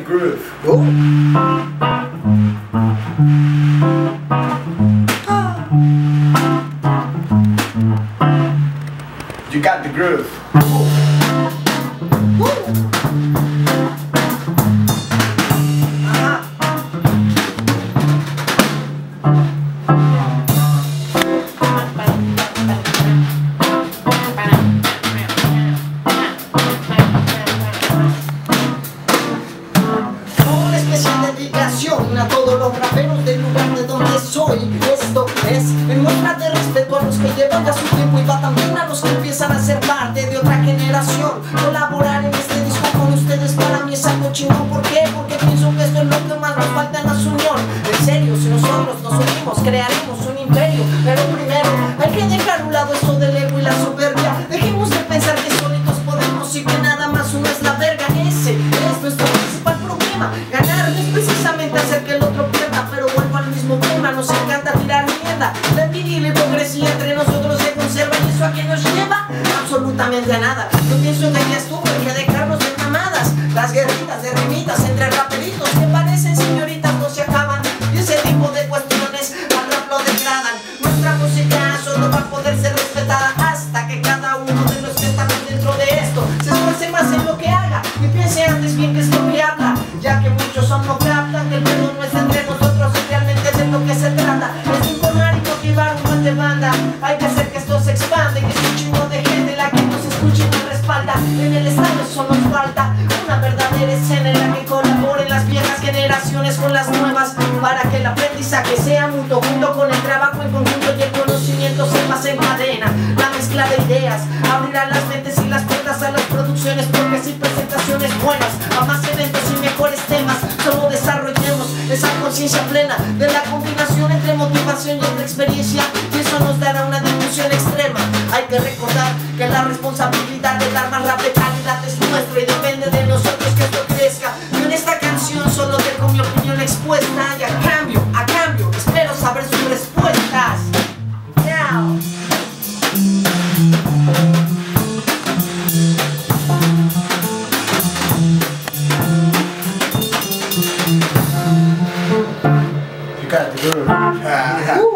groove. Oh. You got the groove. Una especial dedicación a todos los raperos del lugar de donde soy. Esto es en muestra de respeto a los que llevan ya su tiempo y va también a los que empiezan a ser parte de otra generación. Colaborar en este disco con ustedes para mí es algo chingón. ¿Por qué? Porque pienso que esto es lo que más nos falta en la unión. En serio, si nosotros nos unimos crearemos un imperio. Pero primero hay que dejar a un lado esto del ego y la soberbia. Dejemos de pensar que solitos podemos y que nada más uno es la verga. Ese es nuestro principal problema. Ganar no es precisamente hacer que el otro pierda, pero vuelvo al mismo tema, nos encanta tirar mierda. La envidia y la hipocresía entre nosotros se conserva, y eso a qué nos lleva absolutamente a nada. Yo pienso que ya estuvo, hay que dejarnos de mamadas. Las guerritas de rimitas entre raperitos que parecen señoritas no se acaban, y ese tipo de cuestiones al rap lo degradan. Nuestra música solo va a poder ser respetada hasta que cada uno de los que estamos dentro de esto se esfuerce más en lo que haga y piense antes bien que es lo que habla, ya que muchos son no captan que el pedo no es entre nosotros y realmente de lo que se trata es de informar y motivar un buen de banda. Hay que hacer que esto se expanda y que es un chingo de gente la que nos escuche y nos respalda. En el estadio solo nos falta una verdadera escena en la que colaboren las viejas generaciones con las nuevas, para que el aprendizaje sea mutuo junto con el trabajo en conjunto y el conocimiento se pase en cadena. La mezcla de ideas abrirá las mentes y las puertas a las producciones, porque sin presentaciones buenas a más eventos y mejores temas solo desarrollemos esa conciencia plena de la combinación entre motivación y otra experiencia, y eso nos dará una difusión extrema. Hay que recordar que la responsabilidad de dar más rap de calidad es nuestra y depende de nosotros que esto crezca. Yo en esta canción solo dejo mi opinión expuesta y a cambio espero saber sus respuestas. Now. You got the groove.